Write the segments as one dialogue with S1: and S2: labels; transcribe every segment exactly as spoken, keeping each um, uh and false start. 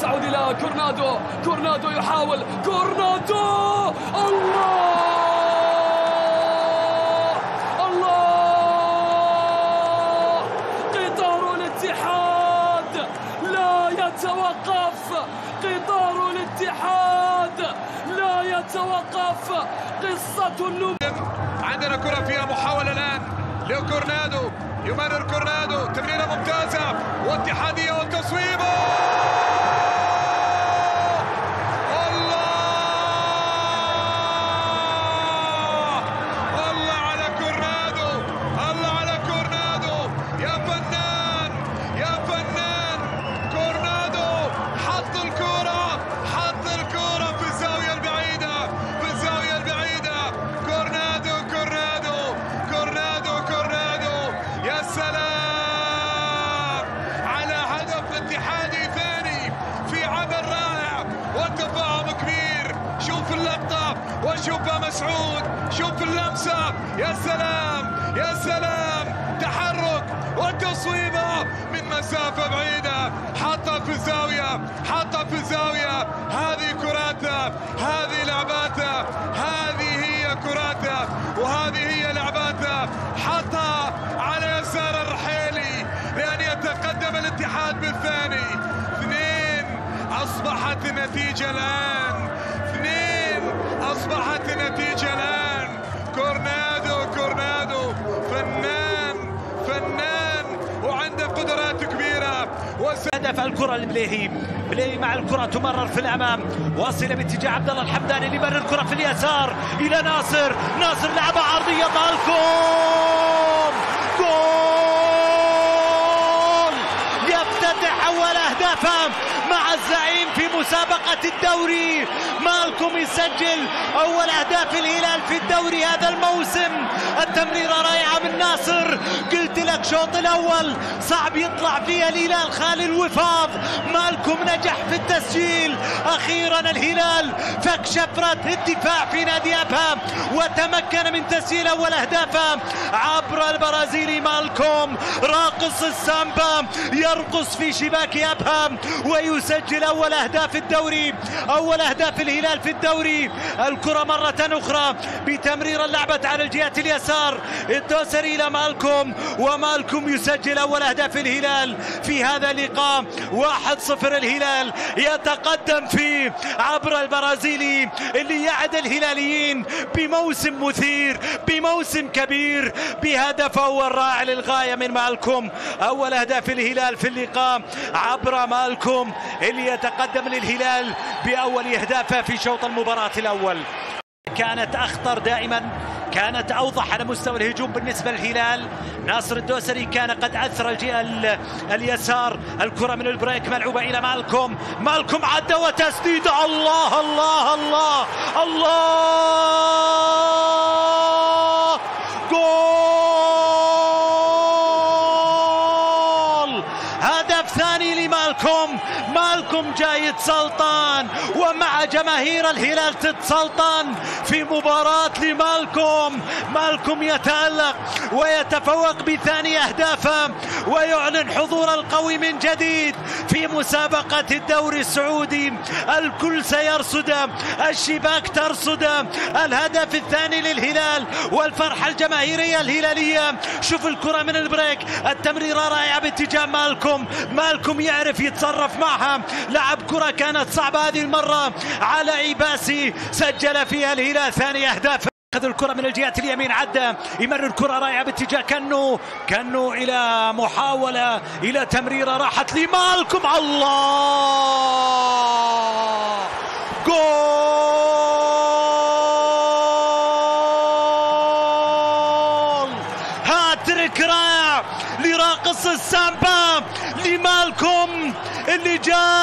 S1: وتعود إلى كورنادو. كورنادو يحاول، كورنادو الله الله. قطار الاتحاد لا يتوقف، قطار الاتحاد لا يتوقف. قصة اللوم.
S2: عندنا كرة فيها محاولة الآن لكورنادو، يمرر كورنادو، تمريرة ممتازة واتحادية وتصويبه. الله الله على كورنادو، الله على كورنادو، يا فنان يا فنان. كورنادو حط الكرة، حط الكرة في الزاوية البعيدة، في الزاوية البعيدة. كورنادو كورنادو كورنادو كورنادو، يا سلام على هدف اتحادي ثاني في عمل رائع وتفاهم كبير. شوف اللقطة وشوفها مسعود، شوف اللمسة، يا سلام يا سلام. تحرك وتصويبه من مسافة بعيدة، حطها في الزاوية، حطها في الزاوية. هذه كراته، هذه لعباته، هذه هي كراته وهذه هي لعباته. حطها على يسار الرحيلي لأن يتقدم الاتحاد بالثاني. اثنين أصبحت النتيجة الآن، اثنين أصبحت النتيجة الآن. كورنادو كورنادو فنان فنان وعنده قدرات كبيرة.
S3: هدف الكرة لبليهي، بليهي مع الكرة تمرر في الأمام، واصلة باتجاه عبد الله الحمداني اللي يمرر الكرة في اليسار إلى ناصر. ناصر لعبة عرضية مالكم، جول يفتتح أول أهدافه مع الزعيم في مسابقة الدوري. مالكم يسجل أول أهداف الهلال في الدوري هذا الموسم. التمريرة رائعة من ناصر، قلت لك شوط الأول صعب يطلع فيها الهلال خالي الوفاض. مالكم نجح في التسجيل، أخيرا الهلال فك شفرة الدفاع في نادي أبها وتمكن من تسجيل أول أهدافه عبر البرازيلي. مالكم راقص السامبا يرقص في شباك أبها ويسجل أول أهداف الدوري، أول أهداف الهلال في الدوري. الكرة مرة أخرى بتمرير لعبت على الجهة اليسار، الدوسري إلى مالكم ومالكم يسجل أول أهداف الهلال في هذا اللقاء. واحد صفر الهلال يتقدم فيه عبر البرازيلي اللي يعد الهلاليين بموسم مثير، بموسم كبير، بهدف أول رائع للغاية من مالكم. أول أهداف الهلال في اللقاء عبر مالكم اللي يتقدم للهلال بأول أهدافه في شوط المباراة الأول. كانت أخطر دائما، كانت أوضح على مستوى الهجوم بالنسبة للهلال. ناصر الدوسري كان قد أثر الجهة اليسار. الكرة من البريك ملعوبة إلى مالكم، مالكم عدى وتسديد. الله الله الله الله، جول، هدف ثاني لمالكم. مالكم جاي يتسلطن ومع جماهير الهلال تتسلطن في مباراة لمالكم. مالكم يتألق ويتفوق بثاني أهدافه ويعلن حضور القوي من جديد في مسابقة الدوري السعودي. الكل سيرصد، الشباك ترصد الهدف الثاني للهلال والفرحة الجماهيرية الهلالية. شوف الكرة من البريك، التمريرة رائعة باتجاه مالكم. مالكم يعرف يتصرف معها، لعب كرة كانت صعبة هذه المرة على عباسي، سجل فيها الهلال ثاني أهداف. أخذ الكرة من الجهة اليمين، عدى يمرر الكرة رائعة باتجاه كنو، كنو إلى محاولة إلى تمريرة راحت لمالكم. الله، جول، هاتريك رائع لراقص السامبا لمالكم اللي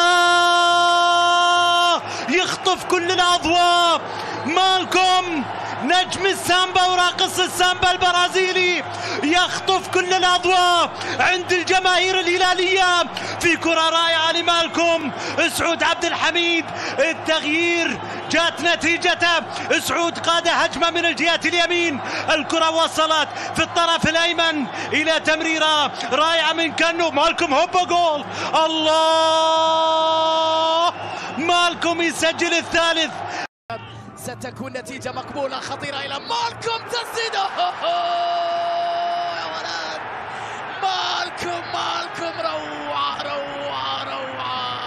S3: جاء يخطف كل الأضواء. مالكم نجم السامبا وراقص السامبا البرازيلي يخطف كل الأضواء عند الجماهير الهلالية في كرة رائعة لمالكم. سعود عبد الحميد التغيير جات نتيجته، سعود قاد هجمة من الجهة اليمين، الكرة وصلت في الطرف الأيمن إلى تمريرة رائعة من كنو. مالكم هوبا جول. الله مالكوم يسجل الثالث.
S4: ستكون نتيجة مقبولة خطيرة إلى مالكوم، تسديده يا ولد مالكوم مالكوم، روعة روعة روعة.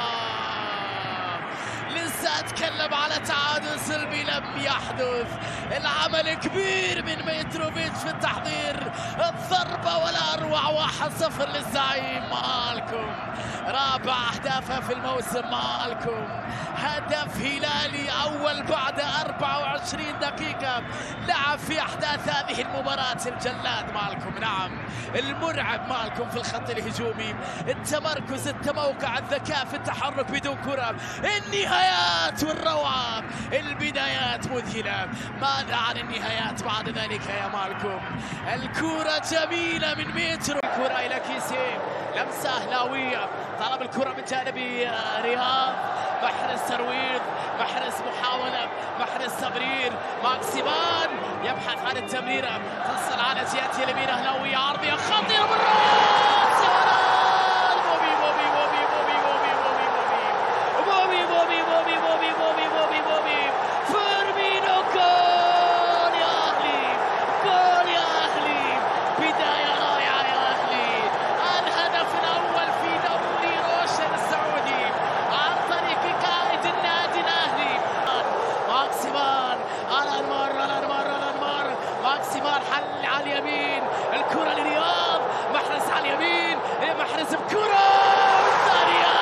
S4: لسه أتكلم على تعادل سلبي لم يحدث، العمل كبير من ميتروفيتش في التحضير، الضربة ولا أروع. واحد صفر للزعيم مالكوم، رابع أهدافه في الموسم مالكوم، هدف هلالي أول بعد أربعة وعشرين دقيقة لعب في أحداث هذه المباراة. الجلاد مالكوم، نعم المرعب مالكوم في الخط الهجومي، التمركز، التموقع، الذكاء في التحرك بدون كرة، النهايات والروعة، البدايات مذهلة. ماذا عن النهايات بعد ذلك يا مالكوم؟ الكرة جميلة من مترو، الكرة إلى كيسي، لمسة أهلاوية، طلب الكرة من جانب رياض، محرز ترويض، محرز محاولة، محرز تمرير، ماكسيمان يبحث عن التمريرة، تصل على جهة اليمين أهلاوية، عرضية خطيرة بالراس، بوبي بوبي بوبي بوبي بوبي بوبي بوبي بوبي بوبي بوبي بوبي بوبي بوبي فيرمينو، جول يا أهلي، جول يا أهلي، بداية رائعة يا أهلي، الهدف الأول في دوري روشن السعودي عن طريق قائد النادي الأهلي ماكسيمان، على المر على المر على المر، ماكسيمان حل على اليمين، الكرة لرياض، محرز على اليمين، محرز بكرة الثانية،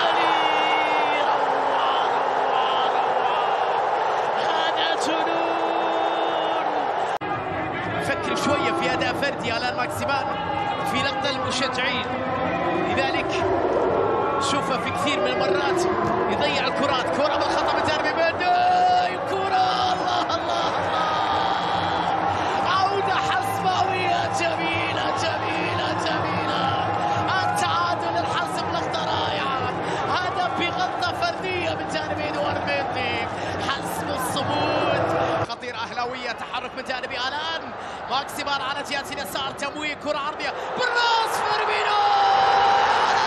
S4: روعة روعة روعة، هذا جنون. فكر شوية في أداء فردي على ماكسيمان في لقطة المشجعين، لذلك شوفه في كثير من المرات يضيع الكرات، كرة بالخطأ من جانب بداي، كرة الله الله الله، عودة حسباوية جميلة جميلة جميلة، التعادل، الحسم، لقطة رائعة، هدف بغلطة فردية من جانب إدوارد ميندي، حسم الصمود، خطير أهلاوية، تحرك من جانب آلان، ماكسيمان على جهة اليسار، تمويه، كرة عرضية بالراس، فيرمينو